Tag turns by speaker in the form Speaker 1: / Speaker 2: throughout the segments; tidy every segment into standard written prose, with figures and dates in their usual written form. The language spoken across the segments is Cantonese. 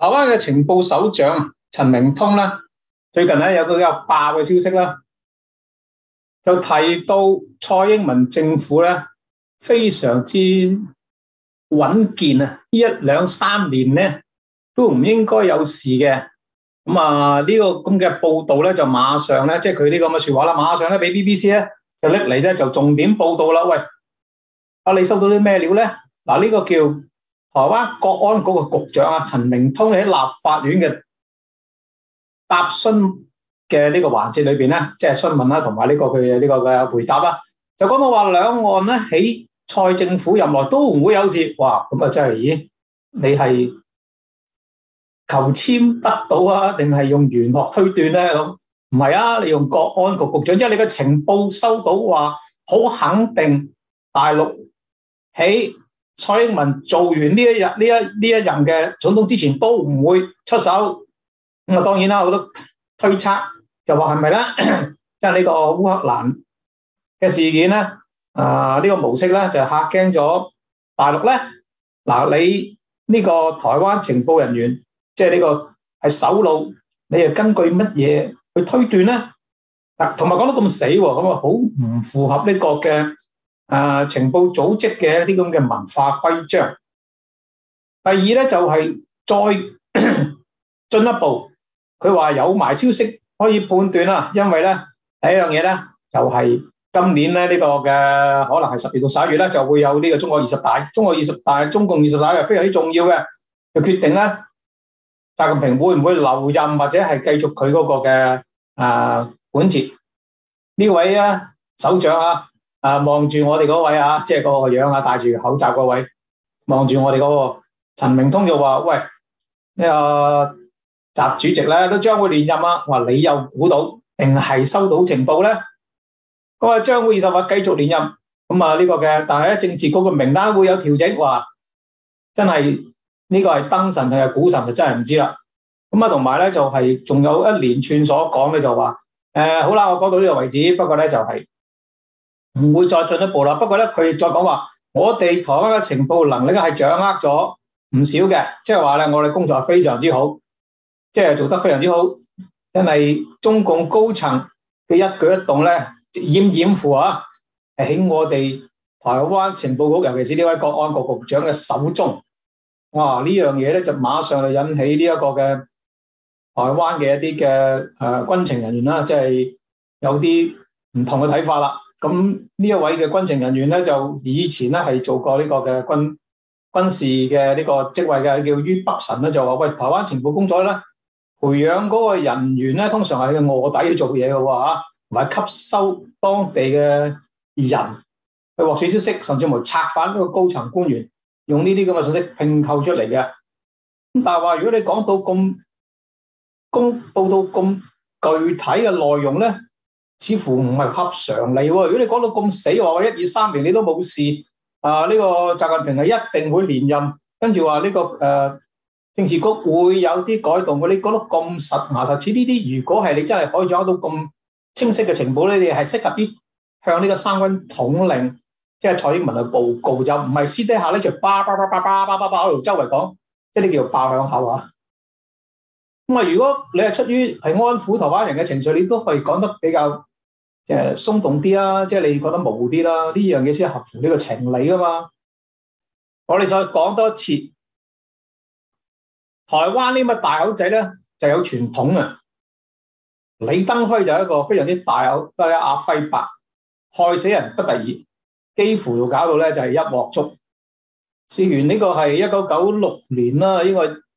Speaker 1: 台灣嘅情報首長陳明通咧，最近咧有個比較爆嘅消息啦，就提到蔡英文政府咧非常之穩健啊，呢1、2、3年咧都唔應該有事嘅。咁啊呢個咁嘅報導咧就馬上咧，即係佢呢個咁嘅説話啦，馬上咧俾 BBC 咧就拎嚟咧就重點報導啦。喂，你收到啲咩料咧？嗱，呢個叫台灣國安局嘅局長啊陳明通喺立法院嘅答詢嘅呢個環節裏邊咧，即係詢問啦，同埋呢個佢呢個嘅回答啦，就講到話兩岸咧喺蔡政府任內都唔會有事。哇，咁啊真係，咦，你係求簽得到啊，定係用玄學推斷咧？咁唔係啊，你用國安局局長，即係你嘅情報收到話好肯定大陸喺蔡英文做完呢一任嘅總統之前都唔會出手。咁啊，當然啦，好多推測就話係咪咧？即係呢個烏克蘭嘅事件咧，呢個模式咧就嚇驚咗大陸咧。嗱，你呢個台灣情報人員，即係呢個係首腦，你係根據乜嘢去推斷咧？同埋講得咁死喎，咁啊好唔符合呢個嘅情報組織嘅一啲咁嘅文化規章。第二咧就係再進一步，佢話有埋消息可以判斷啦，因為咧第一樣嘢咧就係今年咧呢個嘅可能係10月到11月咧就會有呢個中國20大，中共20大係非常之重要嘅，就決定咧習近平會唔會留任或者係繼續佢嗰個嘅管治。呢位首長望住我哋嗰位即係嗰個樣戴住口罩嗰位，望住我哋嗰個陳明通就話：喂，呢個習主席咧都將會連任啊！話你又估到定係收到情報咧？佢話將會20日繼續連任。咁呢個嘅，但係咧政治局嘅名單會有調整。話真係呢個係燈神定係股神就真係唔知啦。咁同埋咧就係仲有一連串所講咧就話好啦，我講到呢度為止。不過咧就係唔會再進一步啦。不過咧佢再講話，我哋台灣嘅情報能力係掌握咗唔少嘅，即係話咧我哋工作係非常之好。即係做得非常之好，因為中共高層嘅一舉一動咧，掩乎喺我哋台灣情報局，尤其是呢位國安局局長嘅手中。哇！呢樣嘢咧就馬上就引起呢一個嘅台灣嘅一啲嘅軍情人員啦，即係有啲唔同嘅睇法啦。咁呢一位嘅軍情人員咧，就以前咧係做過呢個嘅軍事嘅呢個職位嘅，叫于北辰咧，就話：喂，台灣情報工作咧，培養嗰個人員咧，通常係臥底去做嘢嘅喎，同埋吸收當地嘅人去獲取消息，甚至乎策反呢個高層官員，用呢啲咁嘅信息拼湊出嚟嘅。咁但係話，如果你講到咁報到咁具體嘅內容咧，似乎唔係合常理喎。如果你講到咁死話，1、2、3年你都冇事，呢個習近平係一定會連任，跟住話呢個政治局會有啲改動，你講得咁實牙實齒，呢啲如果係你真係可以掌握到咁清晰嘅情報咧，你係適合於向呢個三軍統領，即係蔡英文去報告，就唔係私底下咧就叭喺度周圍講，即係呢叫爆響口啊！咁如果你係出於係安撫台灣人嘅情緒，你都可以講得比較鬆動啲啦，即係你覺得模糊啲啦，呢樣嘢先合乎呢個情理噶嘛。我哋再講多一次。台灣呢個大口仔咧就有傳統啊，李登輝就係一個非常之大口，都係阿輝伯，害死人不得已，幾乎搞到咧就係一鑊粥。事緣呢個係1996年啦，呢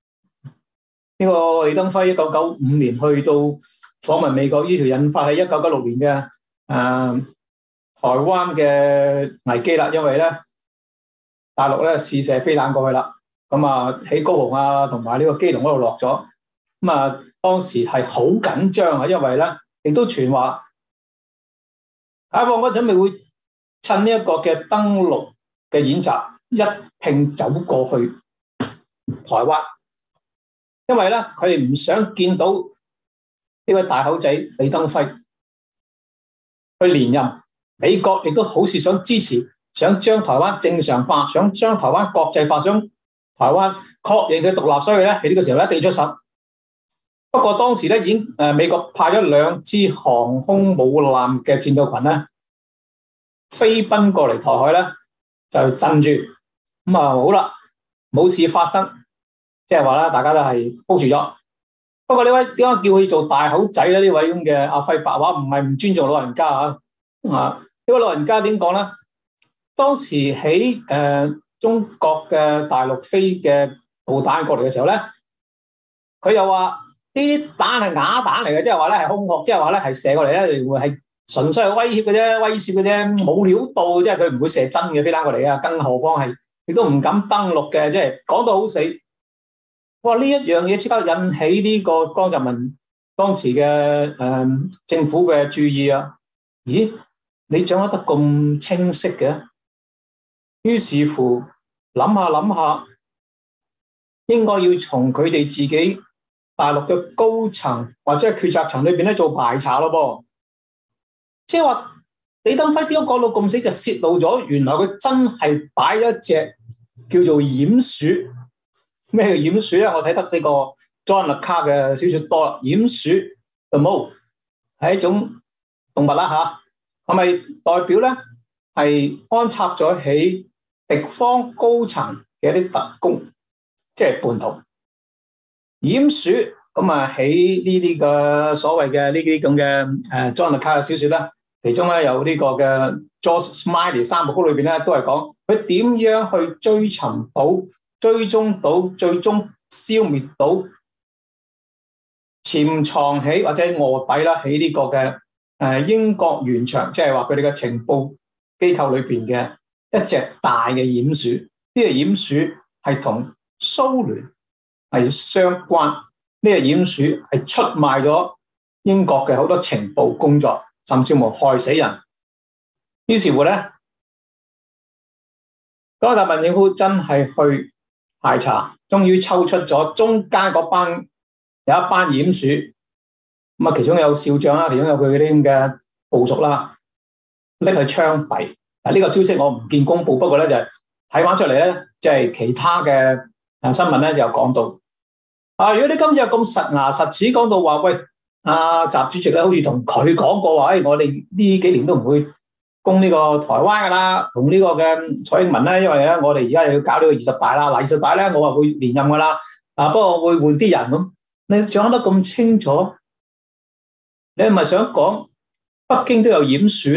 Speaker 1: 個李登輝1995年去到訪問美國，呢條引發係1996年嘅台灣嘅危機啦，因為咧大陸咧試射飛彈過去啦。咁喺高雄同埋呢個基隆嗰度落咗，咁當時係好緊張啊，因為咧亦都傳話解放軍準備會趁呢一個嘅登陸嘅演習一併走過去台灣，因為咧佢哋唔想見到呢位大口仔李登輝去連任，美國亦都好似想支持，想將台灣正常化，想將台灣國際化，想台灣確認佢獨立，所以咧喺呢個時候一定要出手。不過當時咧已經美國派咗2支航空母艦嘅戰鬥群咧飛奔過嚟台海咧，就鎮住。咁好啦，冇事發生，即係話咧大家都係 hold 住咗。不過呢位點解叫佢做大口仔咧？呢位咁嘅阿輝白話唔係唔尊重老人家啊！呢位老人家點講咧？當時喺中國嘅大陸飛嘅導彈過嚟嘅時候咧，佢又話呢啲彈係啞彈嚟嘅，即係話咧係空殼，即係話咧係射過嚟咧會係純粹係威脅嘅啫、威懾嘅啫，冇料到，即係佢唔會射真嘅飛彈過嚟啊！更何況係亦都唔敢登陸嘅，即係講到好死。哇！呢一樣嘢即刻引起呢個江澤民當時嘅政府嘅注意啊！咦，你掌握得咁清晰嘅？於是乎諗下，應該要從佢哋自己大陸嘅高層或者係決策層裏邊咧做排查咯噃。即係話李登輝點解講到咁死就泄露咗，原來佢真係擺咗一隻叫做鼴鼠。咩叫鼴鼠咧？我睇得呢個 John le Carré 嘅小說多啦。鼴鼠 the mole 係一種動物啦嚇，係咪代表咧係安插咗喺敵方高層嘅一啲特工，即係叛徒？鼴鼠咁啊喺呢啲嘅所謂嘅呢啲咁嘅John le Carré嘅小說咧，其中咧有呢個嘅 George Smiley 三部曲裏邊咧都係講佢點樣去追尋到、追蹤到、最終消滅到潛藏喺或者臥底啦喺呢個嘅英國原場，即係話佢哋嘅情報機構裏邊嘅一隻大嘅鼴鼠。呢個鼴鼠係同蘇聯係相關，呢個鼴鼠係出賣咗英國嘅好多情報工作，甚至乎害死人。於是乎咧，江澤民政府真係去排查，終於抽出咗中間嗰班有一班鼴鼠，咁啊其中有少將啦，其中有佢嗰啲咁嘅部屬啦，拎去槍斃。呢個消息我唔見公佈，不過咧就係睇翻出嚟咧，即係其他嘅新聞咧就有講到。如果你今日咁實牙實齒講到話，喂，習主席咧好似同佢講過話，我哋呢幾年都唔會攻呢個台灣噶啦，同呢個嘅蔡英文咧，因為咧我哋而家又要搞呢個20大啦，20大咧我話會連任噶啦，不過會換啲人咁。你掌握得咁清楚，你係咪想講北京都有鼴鼠？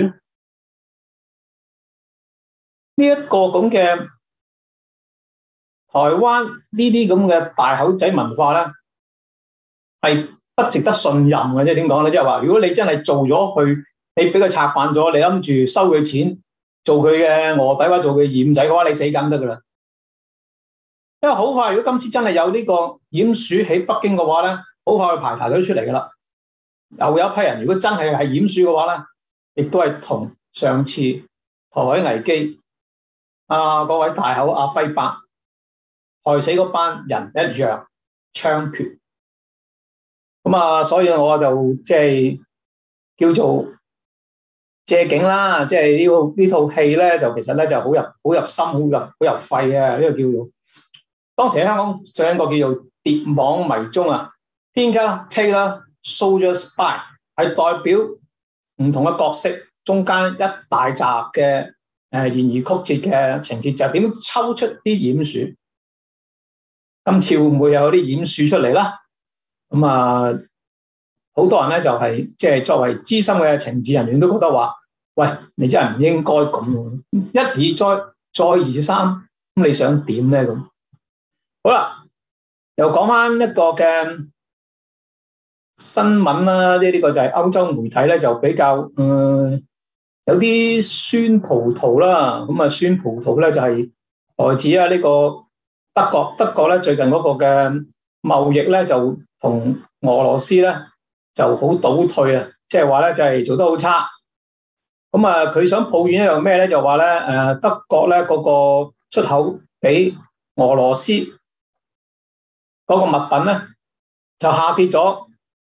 Speaker 1: 呢一個咁嘅台灣呢啲咁嘅大口仔文化咧，係不值得信任嘅。即係點講咧？即係話，如果你真係做咗去，你俾佢策反咗，你諗住收佢錢，做佢嘅臥底或者做佢閹仔嘅話，你死梗得噶啦。因為好快，如果今次真係有呢個鼴鼠喺北京嘅話咧，好快去排查咗出嚟噶啦。又有一批人，如果真係鼴鼠嘅話咧，亦都係同上次台海危機嗰位大口阿輝伯害死嗰班人一樣猖獗。咁所以我就即係叫做借景啦，即係呢套戲咧，就其實咧就好入心、好入肺嘅。呢個叫做當時喺香港上一個叫做諜網迷蹤啊 Tinker Tailor Soldier Spy 係代表唔同嘅角色中間一大集嘅言而曲折嘅情節，就點抽出啲鼴鼠。今次會唔會有啲鼴鼠出嚟啦？咁好多人咧就係即係作為資深嘅情治人員都覺得話，喂，你真係唔應該咁，一而再，再而三，咁你想點咧？咁好啦，又講翻一個嘅新聞啦，呢個就係歐洲媒體咧就比較有啲酸葡萄啦。咁酸葡萄咧就係來自呢個德國咧最近嗰個嘅貿易咧就同俄羅斯咧就好倒退啊，即係話咧就係做得好差。咁佢想抱怨一樣咩咧？就話咧德國咧嗰個出口俾俄羅斯嗰個物品咧就下跌咗，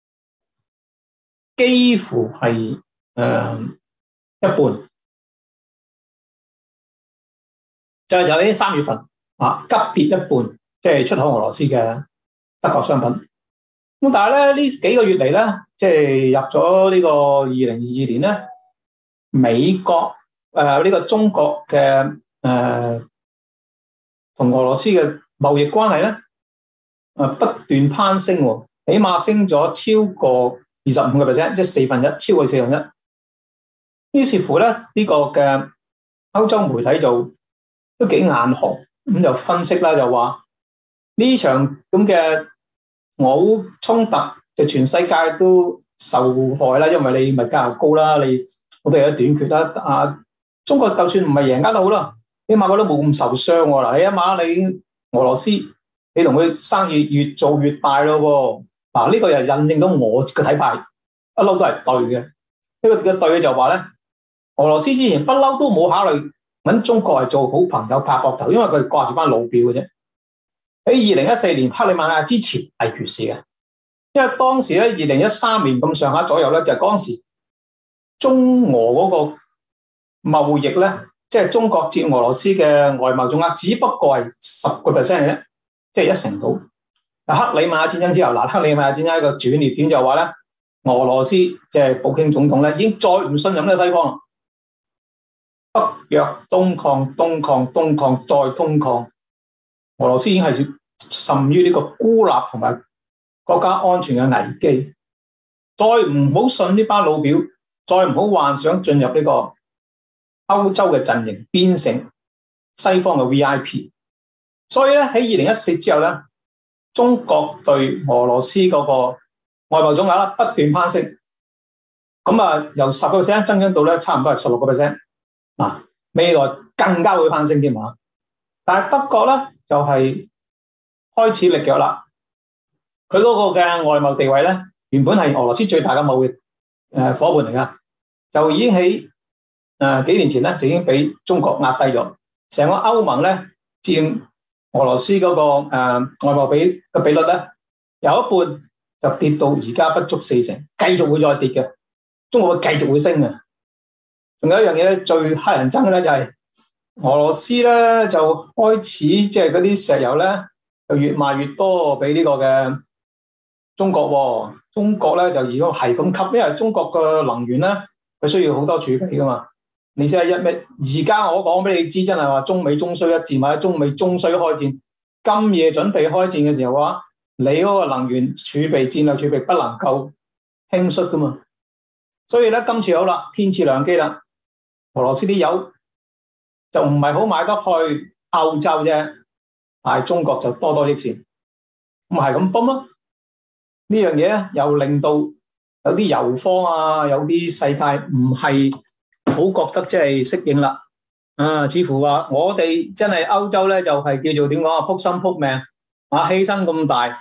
Speaker 1: 幾乎係一半。就喺3月份， 急跌一半，即係出口俄羅斯嘅德國商品。咁但係咧呢幾個月嚟咧，即係入咗呢個2022年咧，美國呢個中國嘅同俄羅斯嘅貿易關係咧不斷攀升，起碼升咗超過25%，即係1/4，超過1/4。於是乎咧，呢個嘅歐洲媒體就都幾眼紅，咁就分析啦，就話呢場咁嘅俄烏衝突就全世界都受害啦，因為你物價又高啦，你好多嘢都短缺啦。中國就算唔係贏家都好啦，起碼佢都冇咁受傷喎。嗱，你一晚你俄羅斯，你同佢生意越做越大咯喎。嗱，呢個又印證到我嘅睇法，一嬲都係對嘅。呢個對嘅就話咧，俄羅斯之前不嬲都冇考慮揾中國係做好朋友拍膊頭，因為佢掛住班老表嘅啫。喺2014年克里米亞之前係絕事嘅，因為當時咧2013年咁上下左右咧，就係嗰陣時中俄嗰個貿易咧，即係中國接俄羅斯嘅外貿總額只不過係10%嘅啫，即係1成到。克里米亞戰爭之後，克里米亞戰爭一個轉捩點就話咧，俄羅斯即係普京總統咧，已經再唔信任呢個西方啦。北約東擴、東擴、東擴再東擴，俄羅斯已經係陷於呢個孤立同埋國家安全嘅危機。再唔好信呢班老表，再唔好幻想進入呢個歐洲嘅陣營，變成西方嘅 VIP。所以咧喺2014之後咧，中國對俄羅斯嗰個外貿總額不斷攀升，咁由10%增長到咧差唔多係16%。未來更加會攀升添嘛。但係德國咧就係開始力弱啦。佢嗰個嘅外貿地位咧，原本係俄羅斯最大嘅貿易夥伴嚟噶，就已經喺幾年前咧就已經俾中國壓低咗。成個歐盟咧佔俄羅斯嗰個外貿比率咧，有一半就跌到而家不足4成，繼續會再跌嘅。中國會繼續會升嘅。仲有一樣嘢咧，最乞人憎嘅咧就係俄羅斯咧就開始即係嗰啲石油咧就越賣越多俾呢個嘅中國喎。中國咧就如果係咁吸，因為中國嘅能源咧佢需要好多儲備噶嘛。你先係而家我講俾你知，真係話中美終須一戰或者中美終須開戰，今夜準備開戰嘅時候嘅話，你嗰個能源儲備、戰略儲備不能夠輕率噶嘛。所以咧今次好啦，天賜良機啦。俄羅斯啲油就唔係好買得去歐洲啫，但係中國就多多益善，咁係咁泵咯。呢樣嘢咧又令到有啲油荒啊，有啲世界唔係好覺得即係適應啦。似乎話我哋真係歐洲咧就係叫做點講啊，撲心撲命犧牲咁大。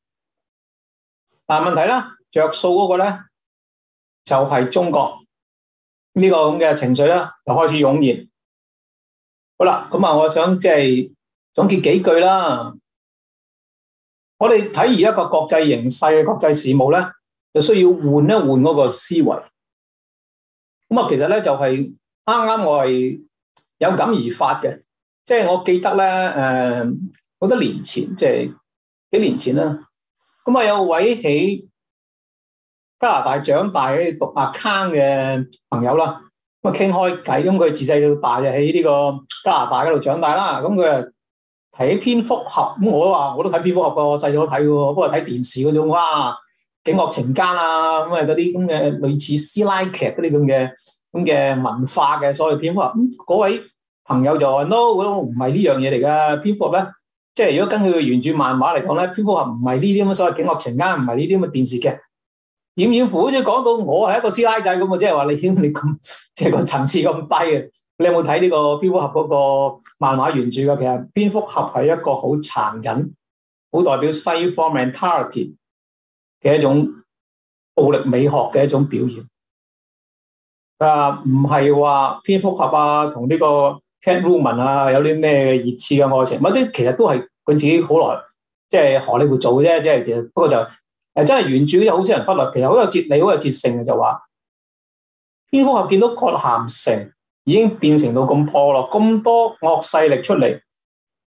Speaker 1: 但係問題咧，着數嗰個咧就係中國。呢個咁嘅情緒咧就開始湧現。好啦，咁我想即係總結幾句啦。我哋睇而家個國際形勢嘅國際事務咧，就需要換一換嗰個思維。其實咧就係啱啱我係有感而發嘅，即係我記得咧好多年前，即係幾年前啦。有位喺加拿大長大嘅讀 account 嘅朋友啦，傾開偈，佢自細到大就喺呢個加拿大嗰度長大啦。佢啊睇蝙蝠俠，我話我都睇蝙蝠俠噶，我細個都睇喎，不過睇電視嗰種，哇，警惡懲奸啊，嗰啲咁嘅類似師奶劇嗰啲咁嘅文化嘅所謂蝙蝠俠。嗰位朋友就話 no， 唔係呢樣嘢嚟噶，蝙蝠俠咧，即係如果根據佢原著漫畫嚟講咧，蝙蝠俠唔係呢啲咁嘅所謂警惡懲奸，唔係呢啲咁嘅電視劇。遠乎好似講到我係一個師奶仔咁啊，即係話你咁即係個層次咁低嘅。你有冇睇呢個蝙蝠俠嗰個漫畫原著㗎？其實蝙蝠俠係一個好殘忍、好代表西方 mentality 嘅一種暴力美學嘅一種表現。唔係話蝙蝠俠啊同呢個 Catwoman 啊有啲咩熱刺嘅愛情，嗰啲其實都係佢自己好耐即係荷里活做嘅啫，即係其實不過就。真係原著好少人忽略，其實好有哲理、好有哲性嘅，就話蝙蝠俠見到葛咸城已經變成到咁破落，咁多惡勢力出嚟，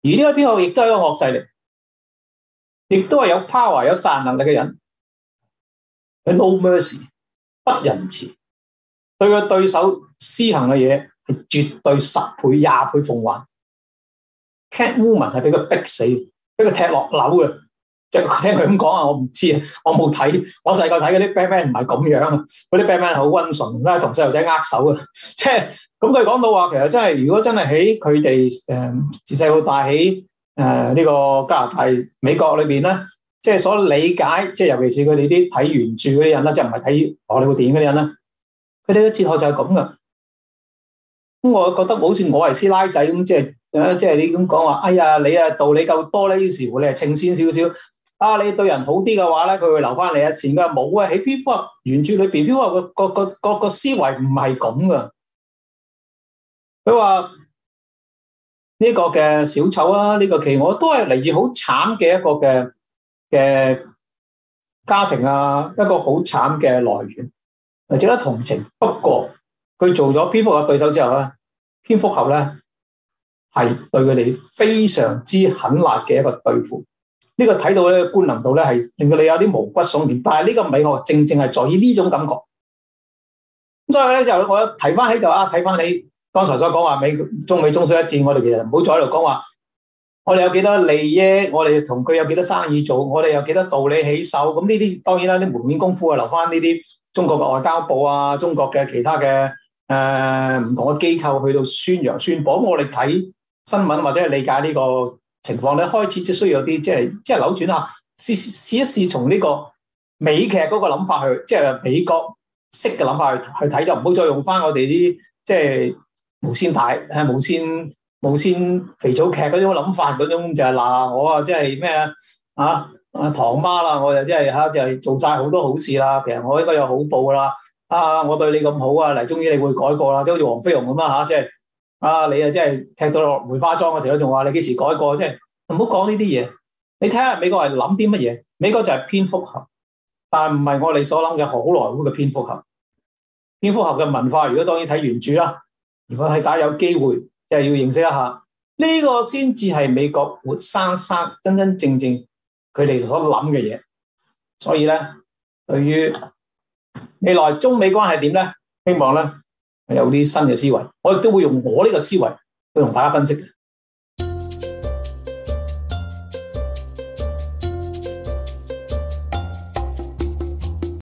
Speaker 1: 而呢個蝙蝠俠亦都係一個惡勢力，亦都係有 power 有殺人能力嘅人，佢 no mercy 不仁慈，對個對手施行嘅嘢係絕對10倍20倍奉還。Catwoman 係俾佢逼死，俾佢踢落樓嘅。即係聽佢咁講啊，我唔知啊，我冇睇。我細個睇嗰啲 Batman 唔係咁樣啊，嗰啲 Batman 好溫順啦，同細路仔握手啊。即係咁佢講到話，其實真係如果真係喺佢哋自細到大喺呢個加拿大美國裏邊咧，即係所理解，即係尤其是佢哋啲睇原著嗰啲人啦，即係唔係睇荷里活電影嗰啲人啦，佢哋嘅哲學就係咁噶。咁我覺得好似我係師奶仔咁，即係你咁講話，哎呀你啊道理夠多咧，於是乎你係稱先少少。啊！你對人好啲嘅話咧，佢會留翻你一線。佢話冇啊，喺蝙蝠俠原著裏邊，蝙蝠俠個思維唔係咁噶。佢話呢個嘅小丑啊，呢個企鵝都係嚟自好慘嘅一個嘅家庭啊，一個好慘嘅來源，值得同情。不過佢做咗蝙蝠俠對手之後咧，蝙蝠俠咧係對佢哋非常之狠辣嘅一個對付。呢個睇到咧，官能度咧係令到你有啲毛骨悚然，但係呢個美學正正係在於呢種感覺。咁所以咧就我提翻起就睇翻你剛才所講話中美中蘇一戰，我哋其實唔好再喺度講話，我哋有幾多利益，我哋同佢有幾多生意做，我哋有幾多道理起手。咁呢啲當然啦，啲門面功夫啊留翻呢啲中國嘅外交部啊，中國嘅其他嘅唔同嘅機構去到宣揚宣佈。咁我哋睇新聞或者係理解呢個情況咧，開始只需要有啲即係扭轉下，試一試從呢個美劇嗰個諗法去，即係美國式嘅諗法去睇，就唔好再用翻我哋啲即係無線肥皂劇嗰種諗法，嗰種就係嗱我啊，即係咩啊唐媽啦，我就即係就係做晒好多好事啦，其實我應該有好報啦，我對你咁好啊，嚟終於你會改過啦，即係好似黃飛鴻咁啦即係。你啊，即係踢到落梅花樁嘅時候，仲話你幾時改過？即係唔好講呢啲嘢。你睇下美國係諗啲乜嘢？美國就係蝙蝠俠，但係唔係我哋所諗嘅好萊塢嘅蝙蝠俠。蝙蝠俠嘅文化，如果當然睇原著啦。如果係大家有機會，即係要認識一下呢個，先至係美國活生生、真真正正佢哋所諗嘅嘢。所以咧，對於未來中美關係點咧，希望咧。有啲新嘅思維，我亦都會用我呢個思維去同大家分析嘅。